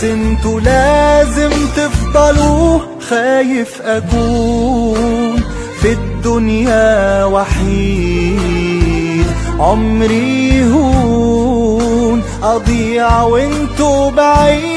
انتوا لازم تفضلوا. خايف اكون في الدنيا وحيد، عمري يهون اضيع وانتوا بعيد.